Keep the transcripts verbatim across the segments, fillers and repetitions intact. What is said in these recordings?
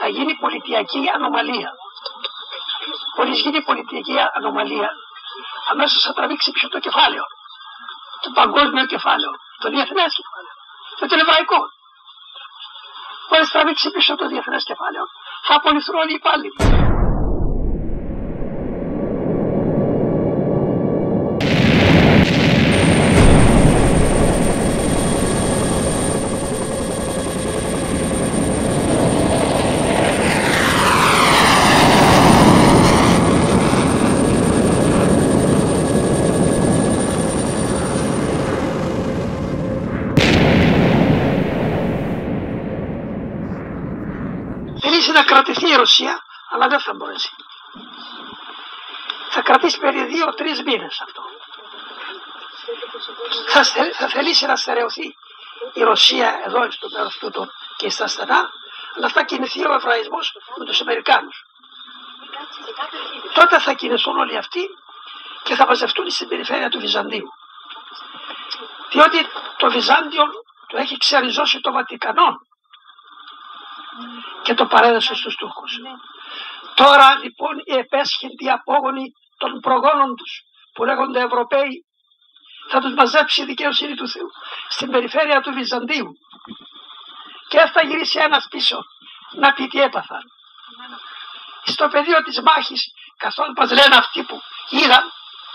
θα γίνει πολιτιακή ανομαλία. Μόλις γίνει πολιτιακή ανομαλία, αμέσως θα τραβήξει πίσω το κεφάλαιο. Το παγκόσμιο κεφάλαιο, το διεθνές κεφάλαιο, το τελευραϊκό. Μόλις τραβήξει πίσω το διεθνές κεφάλαιο, θα απολυθούν όλοι οι υπάλληλοι. Να κρατηθεί η Ρωσία, αλλά δεν θα μπορέσει. Θα κρατήσει περί δύο-τρεις μήνες αυτό. Θα, θα θελήσει να στερεωθεί η Ρωσία εδώ στο μέρος τούτο και στα στενά, αλλά θα κινηθεί ο Εβραϊσμός με τους Αμερικάνους. Τότε θα κινηθούν όλοι αυτοί και θα μαζευτούν στην περιφέρεια του Βυζαντίου. Διότι το Βυζάντιο το έχει ξεριζώσει το Βατικανό και το παρέδωσε στους Τούρκους. Τώρα λοιπόν οι επέσχυντοι απόγονοι των προγόνων τους που λέγονται Ευρωπαίοι θα τους μαζέψει η δικαιοσύνη του Θεού στην περιφέρεια του Βυζαντίου και θα γυρίσει ένας πίσω να πει τι έπαθαν. Στο πεδίο της μάχης, καθώς μας λένε αυτοί που είδαν,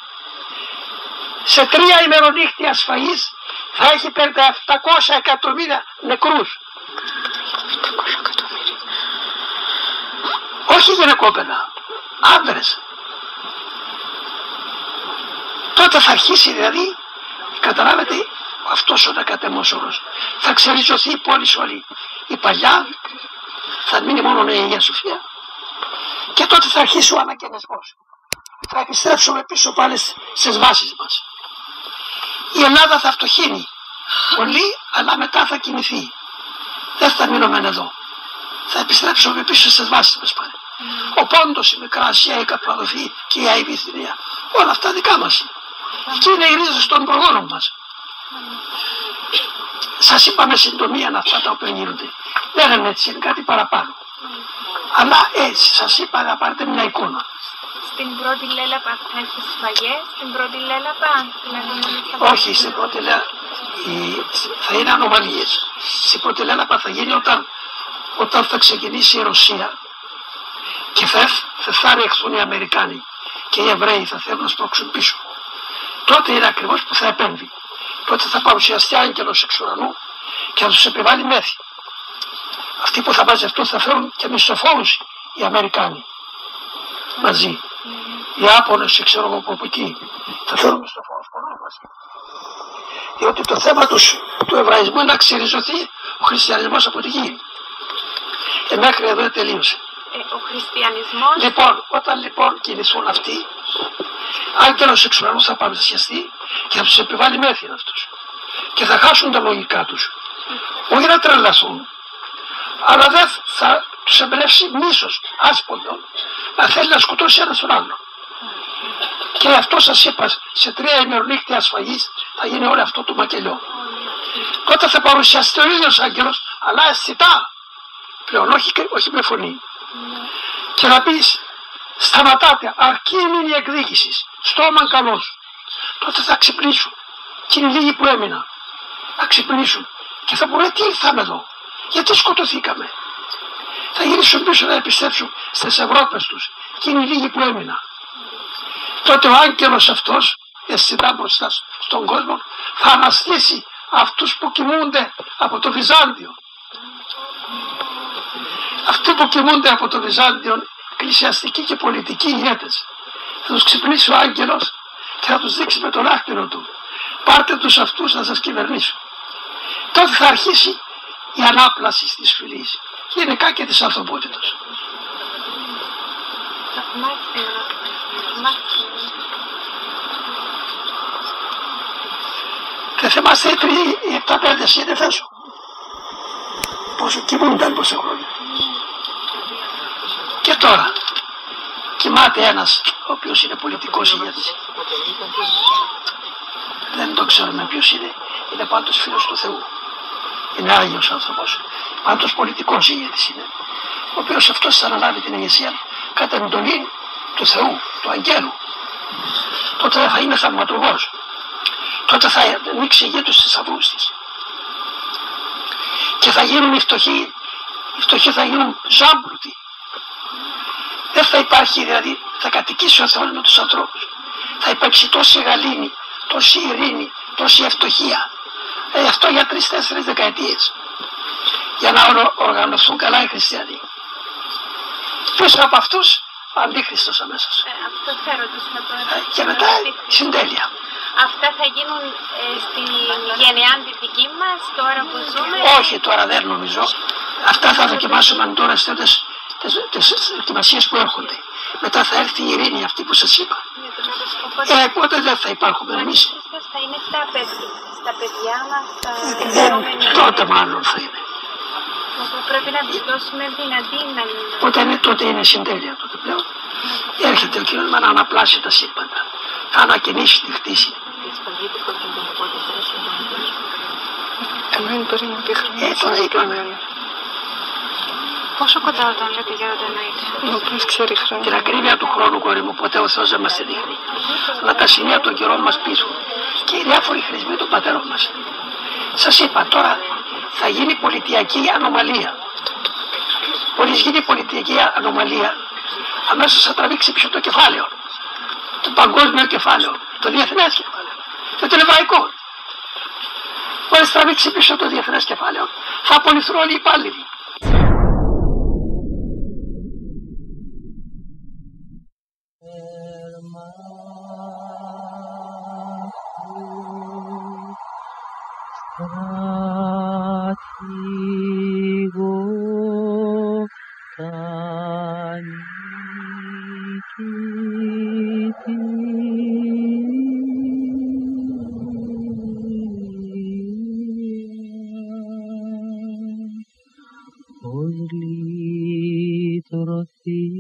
σε τρία ημερονύχτια σφαγής θα έχει περίπου επτακόσια εκατομμύρια νεκρούς. Όχι γυναικόπαιδα, άντρες. Τότε θα αρχίσει δηλαδή, καταλάβετε, αυτός ο ανακατεμός όρος. Θα ξεριζωθεί η πόλη όλη. Η παλιά θα μείνει μόνο η Αγία Σοφία. Και τότε θα αρχίσει ο ανακαινισμός. Θα επιστρέψουμε πίσω πάλι στις βάσεις μας. Η Ελλάδα θα φτωχύνει πολύ, αλλά μετά θα κινηθεί. Δεν θα μείνουμε εδώ. Θα επιστρέψουμε πίσω στις βάσεις μας πάλι. Ο Πόντος, η Μικρά Ασία, η Καππαδοκία και η Αϊ Βυθινία. Όλα αυτά δικά μας. Εκεί είναι οι ρίζες των προγόνων μας. Σας είπαμε συντομία αυτά τα οποία γίνονται. Δεν είναι έτσι, είναι κάτι παραπάνω. Αλλά έτσι σας είπα να πάρετε μια εικόνα. Στην πρώτη Λέλαπα θα έχει σφαγές, στην πρώτη Λέλαπα. Όχι, στην πρώτη Λέλαπα θα είναι ανομαλίες. Στην πρώτη Λέλαπα θα γίνει όταν, όταν θα ξεκινήσει η Ρωσία και θα, θα, θα ρεχθούν οι Αμερικάνοι και οι Εβραίοι θα θέλουν να σπρώξουν πίσω. Τότε είναι ακριβώς που θα επέμβει. Τότε θα παρουσιαστεί άγγελος εξ ουρανού και θα τους επιβάλλει μέθη. Αυτοί που θα μαζευτούν θα φέρουν και μισθοφόρους οι Αμερικάνοι μαζί. Οι Άπωνες, ξέρω εγώ από εκεί, θα φέρουν μισθοφόρους πολλούς μαζί. Διότι το θέμα τους, του Εβραϊσμού είναι να ξεριζωθεί ο χριστιανισμός από τη γη. Και μέχρι εδώ τελείωσε. Ε, ο χριστιανισμός... Λοιπόν, όταν λοιπόν κινηθούν αυτοί, άγγελος εξ ουρανού θα παρουσιαστεί και θα τους επιβάλλει μέθη αυτούς. Και θα χάσουν τα λογικά τους. Όχι να τρελαθούν, αλλά δεν θα τους εμπνεύσει μίσος, άσποντο, να θέλει να σκοτώσει ένας τον άλλο. Και αυτό σας είπα, σε τρία ημερονύχτια σφαγής θα γίνει όλο αυτό το μακελιό. Τότε θα παρουσιαστεί ο ίδιος άγγελος, αλλά αισθητά, πλέον όχι, όχι με φωνή. Και να πεις, σταματάτε, αρκεί είναι η εκδίκηση, στόμα καλός. Τότε θα ξυπνήσουν. Και είναι λίγοι που έμειναν. Θα ξυπνήσουν. Και θα πούνε τι ήρθαμε εδώ, γιατί σκοτωθήκαμε. Θα γυρίσουν πίσω να επιστρέψουν στις Ευρώπες τους. Και είναι λίγοι που έμειναν. Τότε ο άγγελος αυτός, αισθητά μπροστά στον κόσμο, θα αναστήσει αυτούς που κοιμούνται από το Βυζάντιο. Αυτοί που κοιμούνται από το Βυζάντιο, εκκλησιαστικοί και πολιτικοί ηγέτες. Θα τους ξυπνήσει ο άγγελος και θα τους δείξει με τον άχτυρο του. Πάρτε τους αυτούς να σας κυβερνήσουν. Τότε θα αρχίσει η ανάπλαση της φυλής, γενικά και της ανθρωπότητας. Δεν θυμάστε οι τρεις, οι επτά πέντε σύννεφες σου. Πόσο κοιμούνταν πόσα χρόνια. Και τώρα κοιμάται ένας ο οποίος είναι πολιτικός ηγέτης. Δεν το ξέρουμε ποιος είναι. Είναι πάντως φίλος του Θεού. Είναι άγιος άνθρωπος. Πάντως πολιτικός ηγέτης είναι. ο οποίος αυτός θα αναλάβει την ηγεσία κατά εντολή του Θεού, του Αγγέλου, τότε δεν θα είναι θαυματουργός. Τότε θα ανοίξει η γη του στις θαυρούς της. Και θα γίνουν οι φτωχοί, οι φτωχοί θα γίνουν ζάμπλουτοι. Δεν θα υπάρχει, δηλαδή, θα κατοικήσει ο Θεός με τους ανθρώπους. Θα υπάρξει τόση γαλήνη, τόση ειρήνη, τόση ευτυχία. Ε, αυτό για τρεις-τέσσερις δεκαετίες. Για να οργανωθούν καλά οι χριστιανοί. Πίσω από αυτούς, ο Αντίχριστος αμέσως. Ε, αυτό θα ρωτήσω τώρα. Ε, και μετά συντέλεια. Αυτά θα γίνουν ε, στην γενεά τη δική μας, τώρα που ζούμε. Όχι, τώρα δεν νομίζω. Αυτά θα δοκιμάσουμε τώρα στις τις δοκιμασίες που έρχονται. Μετά θα έρθει η ειρήνη αυτή που σας είπα. Οπότε, ε, οπότε δεν θα υπάρχουμε εμείς. θα είναι στα, παιδι, στα παιδιά μας, στα δεν, τότε μάλλον θα είναι. Οπότε πρέπει να τους δώσουμε δυνατή να είναι. Οπότε είναι, τότε είναι συντέλεια τότε πλέον. Έρχεται ο Κύριος να αναπλάσει τα σύμπαντα. Θα ανακαινήσει τη χτίση. Εμένα τώρα είναι πίχρονο. Ε, τώρα είπαμε. Πόσο κοντά όταν λέτε για το εννοείται. Όποιος ξέρει χρόνια. Την ακρίβεια του χρόνου, κόρη μου, ποτέ ο Θεός δεν μας τη δείχνει. Αλλά τα σημεία των καιρών μας πίσω και οι διάφοροι χρησμοί των πατέρων μας. Σας είπα τώρα θα γίνει πολιτιακή ανομαλία. Μόλις γίνει πολιτιακή ανομαλία, αμέσως θα τραβήξει πίσω το κεφάλαιο. Το παγκόσμιο κεφάλαιο, το διεθνές κεφάλαιο, το τελεβαϊκό. Μόλις τραβήξει πίσω το διεθνές κεφάλαιο, θα απολυθούν όλοι οι υπάλληλοι. Ως λύτρωθείς